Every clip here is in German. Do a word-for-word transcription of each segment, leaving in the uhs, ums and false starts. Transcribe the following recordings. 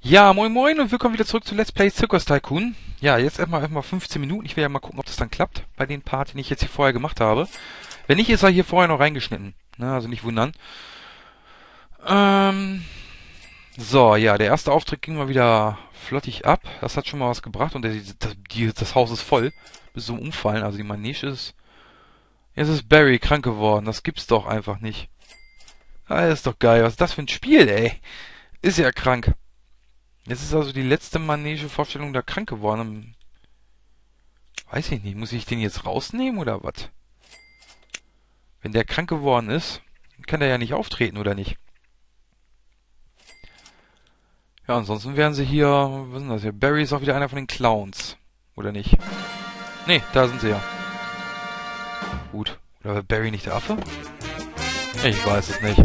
Ja, moin moin und willkommen wieder zurück zu Let's Play Circus Tycoon. Ja, jetzt erstmal erstmal fünfzehn Minuten. Ich will ja mal gucken, ob das dann klappt bei den Part, den ich jetzt hier vorher gemacht habe. Wenn nicht, ist er hier vorher noch reingeschnitten. Ne, also nicht wundern. Ähm, so, ja, der erste Auftritt ging mal wieder flottig ab. Das hat schon mal was gebracht und der, das, die, das Haus ist voll. Bis zum Umfallen. Also die Manege ist... Jetzt ist Barry krank geworden. Das gibt's doch einfach nicht. Ah, das ist doch geil. Was ist das für ein Spiel, ey? Ist ja krank. Jetzt ist also die letzte Manege-Vorstellung da krank geworden. Weiß ich nicht. Muss ich den jetzt rausnehmen oder was? Wenn der krank geworden ist, kann der ja nicht auftreten, oder nicht? Ja, ansonsten wären sie hier... Was ist denn das hier? Barry ist auch wieder einer von den Clowns. Oder nicht? Nee, da sind sie ja. Gut. Oder war Barry nicht der Affe? Ich weiß es nicht.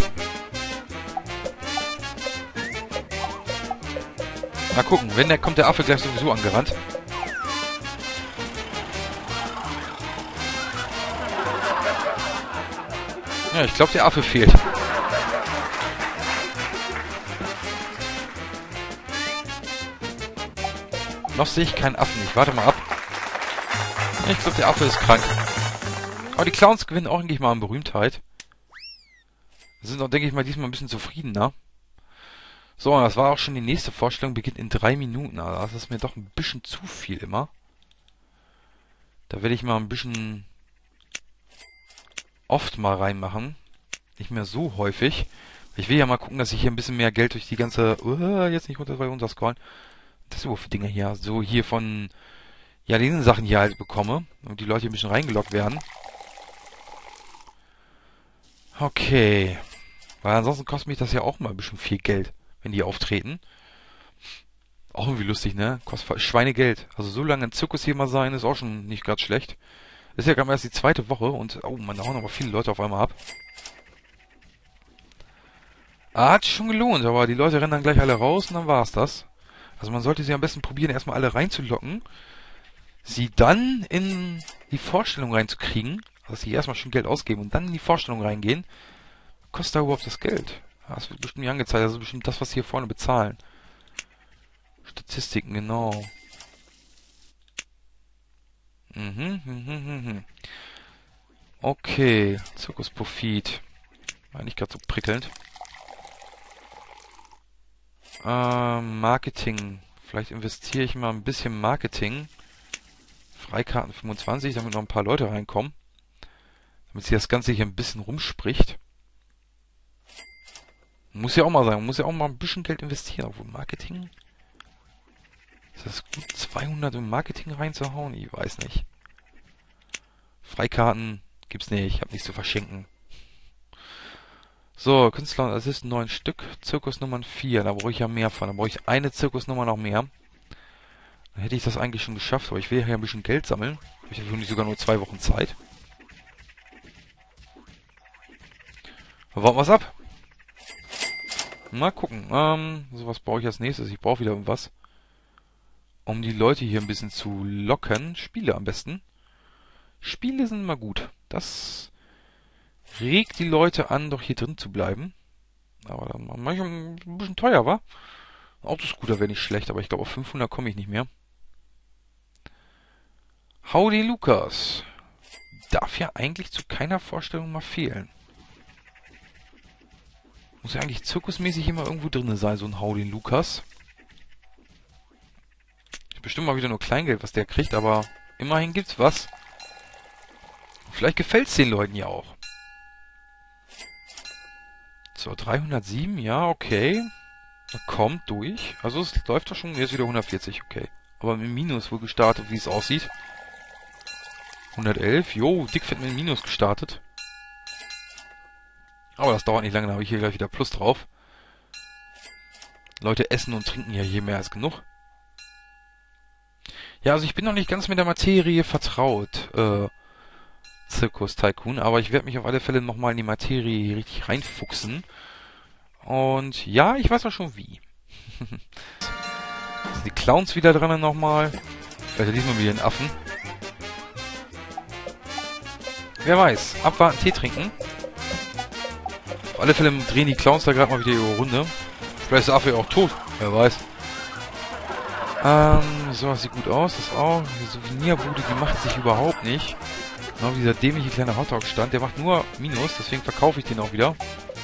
Mal gucken, wenn der kommt der Affe gleich sowieso angerannt. Ja, ich glaube, der Affe fehlt. Noch sehe ich keinen Affen. Ich warte mal ab. Ich glaube, der Affe ist krank. Aber die Clowns gewinnen auch eigentlich mal an Berühmtheit. Sind auch, denke ich mal, diesmal ein bisschen zufriedener. So, und das war auch schon die nächste Vorstellung, beginnt in drei Minuten. Also das ist mir doch ein bisschen zu viel immer. Da werde ich mal ein bisschen oft mal reinmachen. Nicht mehr so häufig. Ich will ja mal gucken, dass ich hier ein bisschen mehr Geld durch die ganze... Uh, jetzt nicht runter, runter scrollen. Das ist überhaupt für Dinge hier. So hier von... Ja, diesen Sachen hier halt bekomme. Und die Leute hier ein bisschen reingeloggt werden. Okay. Weil ansonsten kostet mich das ja auch mal ein bisschen viel Geld, wenn die auftreten. Auch irgendwie lustig, ne? Kostet Schweinegeld. Also so lange im Zirkus hier mal sein, ist auch schon nicht gerade schlecht. Ist ja gerade erst die zweite Woche und... Oh, man, da hauen aber viele Leute auf einmal ab. Ah, hat sich schon gelohnt, aber die Leute rennen dann gleich alle raus und dann war's das. Also man sollte sie am besten probieren, erstmal alle reinzulocken. Sie dann in die Vorstellung reinzukriegen. Also sie erstmal schon Geld ausgeben und dann in die Vorstellung reingehen. Kostet da überhaupt das Geld? Ja, das wird bestimmt nicht angezeigt. Das ist bestimmt das, was sie hier vorne bezahlen. Statistiken, genau. Mhm, mhm, mhm. Okay, Zirkusprofit. War nicht gerade so prickelnd. Ähm, Marketing. Vielleicht investiere ich mal ein bisschen Marketing. Freikarten fünfundzwanzig, damit noch ein paar Leute reinkommen. Damit sich das Ganze hier ein bisschen rumspricht. Muss ja auch mal sein, man muss ja auch mal ein bisschen Geld investieren. Obwohl Marketing... Ist das gut, zweihundert im Marketing reinzuhauen? Ich weiß nicht. Freikarten gibt's nicht, ich habe nichts zu verschenken. So, Künstler und Assisten neun Stück. Zirkusnummern vier, da brauche ich ja mehr von. Da brauche ich eine Zirkusnummer noch mehr. Dann hätte ich das eigentlich schon geschafft, aber ich will ja ein bisschen Geld sammeln. Ich habe nicht sogar nur zwei Wochen Zeit. Warten wir's ab. Mal gucken. Ähm, so was brauche ich als nächstes? Ich brauche wieder irgendwas. Um die Leute hier ein bisschen zu locken. Spiele am besten. Spiele sind immer gut. Das regt die Leute an, doch hier drin zu bleiben. Aber dann manchmal ein bisschen teuer, wa? Autoscooter wäre nicht schlecht, aber ich glaube auf fünfhundert komme ich nicht mehr. Howdy Lukas. Darf ja eigentlich zu keiner Vorstellung mal fehlen. Muss ja eigentlich zirkusmäßig immer irgendwo drin sein, so ein Howdy Lukas. Ist bestimmt mal wieder nur Kleingeld, was der kriegt, aber immerhin gibt's was. Vielleicht gefällt's den Leuten ja auch. So, dreihundertsieben, ja, okay. Da kommt durch. Also es läuft doch schon, jetzt wieder hundertvierzig, okay. Aber im Minus wohl gestartet, wie es aussieht. hundertelf, jo, dickfett mit dem Minus gestartet. Aber das dauert nicht lange, dann habe ich hier gleich wieder Plus drauf. Leute essen und trinken ja hier mehr als genug. Ja, also ich bin noch nicht ganz mit der Materie vertraut, äh, Circus Tycoon, aber ich werde mich auf alle Fälle nochmal in die Materie richtig reinfuchsen. Und ja, ich weiß auch schon wie. Sind die Clowns wieder dran nochmal. Vielleicht diesmal wieder den Affen. Wer weiß, abwarten, Tee trinken. Auf alle Fälle drehen die Clowns da gerade mal wieder ihre Runde. Vielleicht ist der Affe ja auch tot, wer weiß. Ähm, so, das sieht gut aus. Das ist auch. Die Souvenirbude, die macht sich überhaupt nicht. Genau, dieser dämliche kleine Hotdog-Stand, der macht nur Minus, deswegen verkaufe ich den auch wieder.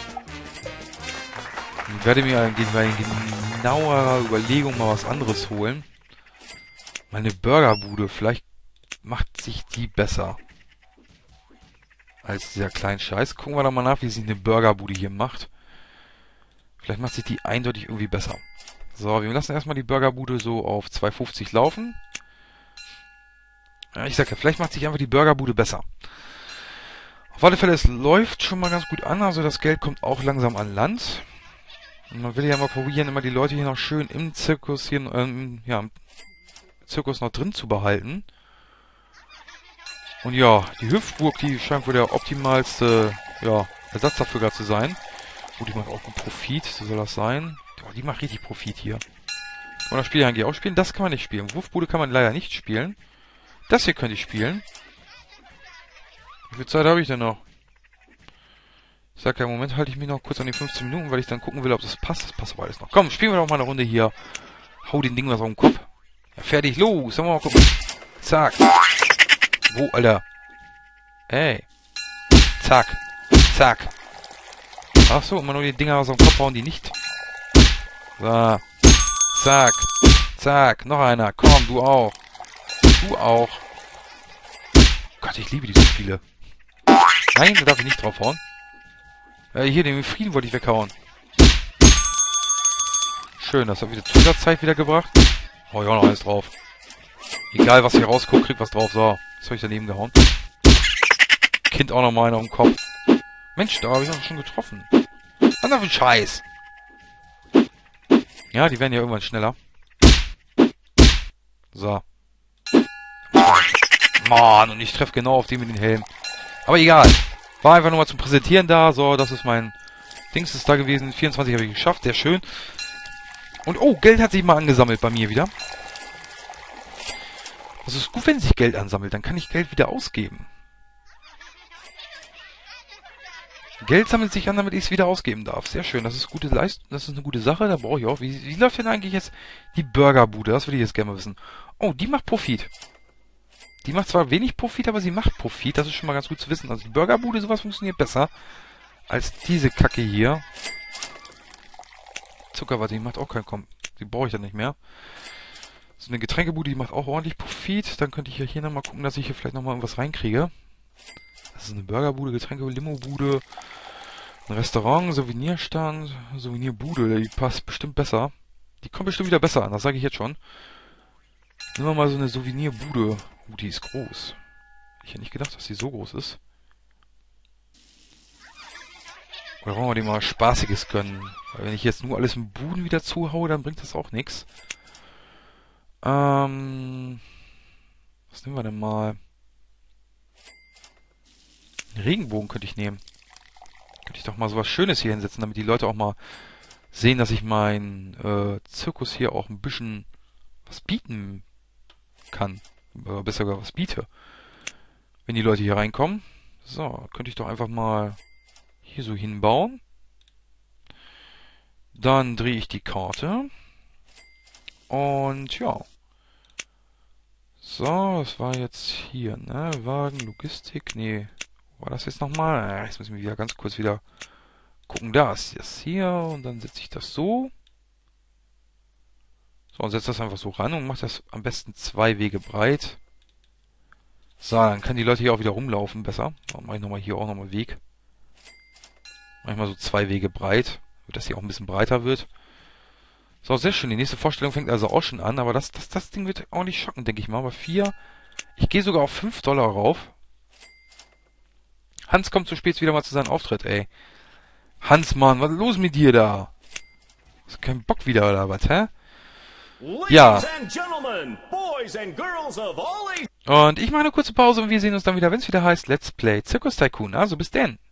Ich werde mir bei genauerer Überlegung mal was anderes holen. Meine Burgerbude, vielleicht macht sich die besser als dieser kleine Scheiß. Gucken wir doch mal nach, wie sich eine Burgerbude hier macht. Vielleicht macht sich die eindeutig irgendwie besser. So, wir lassen erstmal die Burgerbude so auf zwei fünfzig laufen. Ja, ich sag ja, vielleicht macht sich einfach die Burgerbude besser. Auf alle Fälle, es läuft schon mal ganz gut an, also das Geld kommt auch langsam an Land. Und man will ja mal probieren, immer die Leute hier noch schön im Zirkus hier, ähm, ja, im Zirkus noch drin zu behalten. Und ja, die Hüpfburg, die scheint wohl der optimalste, ja, Ersatz dafür gerade zu sein. Gut, die macht auch einen Profit, so soll das sein. Oh, die macht richtig Profit hier. Kann man das Spiel eigentlich auch spielen? Das kann man nicht spielen. Wurfbude kann man leider nicht spielen. Das hier könnte ich spielen. Wie viel Zeit habe ich denn noch? Ich sag ja, im Moment halte ich mich noch kurz an die fünfzehn Minuten, weil ich dann gucken will, ob das passt. Das passt aber alles noch. Komm, spielen wir doch mal eine Runde hier. Hau den Ding was auf den Kopf. Ja, fertig, los. Sollen wir mal gucken. Zack. Wo, Alter? Ey. Zack. Zack. Ach so, immer nur die Dinger aus dem Kopf hauen, die nicht. So. Zack. Zack. Noch einer. Komm, du auch. Du auch. Gott, ich liebe diese Spiele. Nein, da darf ich nicht draufhauen. Äh, hier, den Frieden wollte ich weghauen. Schön, das hat wieder Zusatzzeit wieder gebracht. Hau ich auch noch eins drauf. Egal, was hier rausguckt, kriegt was drauf. So, das habe ich daneben gehauen. Kind auch noch mal einer auf dem Kopf. Mensch, da habe ich noch schon getroffen. Was ist das für ein Scheiß? Ja, die werden ja irgendwann schneller. So. Mann, und ich treffe genau auf den mit den Helm. Aber egal. War einfach nur mal zum Präsentieren da. So, das ist mein Dings ist da gewesen. vierundzwanzig habe ich geschafft. Sehr schön. Und oh, Geld hat sich mal angesammelt bei mir wieder. Das ist gut, wenn sich Geld ansammelt. Dann kann ich Geld wieder ausgeben. Geld sammelt sich an, damit ich es wieder ausgeben darf. Sehr schön. Das ist gute Leistung. Das ist eine gute Sache. Da brauche ich auch. Wie, wie läuft denn eigentlich jetzt die Burgerbude? Das würde ich jetzt gerne mal wissen. Oh, die macht Profit. Die macht zwar wenig Profit, aber sie macht Profit. Das ist schon mal ganz gut zu wissen. Also die Burgerbude, sowas funktioniert besser als diese Kacke hier. Zuckerwatte, die macht auch keinen Kom. Die brauche ich dann nicht mehr. So eine Getränkebude, die macht auch ordentlich Profit. Dann könnte ich ja hier nochmal gucken, dass ich hier vielleicht nochmal irgendwas reinkriege. Das ist eine Burgerbude, Getränke, Limobude, ein Restaurant, Souvenirstand, Souvenirbude. Die passt bestimmt besser. Die kommt bestimmt wieder besser an, das sage ich jetzt schon. Nehmen wir mal so eine Souvenirbude. Uh, die ist groß. Ich hätte nicht gedacht, dass die so groß ist. Oder wollen wir dem mal Spaßiges gönnen? Weil wenn ich jetzt nur alles im Buden wieder zuhaue, dann bringt das auch nichts. Ähm... Was nehmen wir denn mal? Einen Regenbogen könnte ich nehmen. Könnte ich doch mal sowas Schönes hier hinsetzen, damit die Leute auch mal sehen, dass ich meinen äh, Zirkus hier auch ein bisschen was bieten kann. Oder besser sogar was biete. Wenn die Leute hier reinkommen. So, könnte ich doch einfach mal hier so hinbauen. Dann drehe ich die Karte. Und ja. So, das war jetzt hier, ne? Wagen, Logistik, nee. War das jetzt nochmal? Ja, jetzt müssen wir wieder ganz kurz wieder gucken. Da ist das hier und dann setze ich das so. So, und setze das einfach so ran und mache das am besten zwei Wege breit. So, dann können die Leute hier auch wieder rumlaufen besser. Dann mache ich nochmal hier auch nochmal Weg. Manchmal so zwei Wege breit, dass hier auch ein bisschen breiter wird. So, sehr schön. Die nächste Vorstellung fängt also auch schon an, aber das, das, das Ding wird auch nicht schocken, denke ich mal. Aber vier, ich gehe sogar auf fünf Dollar rauf. Hans kommt zu spät wieder mal zu seinem Auftritt, ey. Hans, Mann, was ist los mit dir da? Hast keinen Bock wieder, oder was, hä? Ja. Und ich mache eine kurze Pause und wir sehen uns dann wieder, wenn es wieder heißt Let's Play Circus Tycoon. Also bis denn.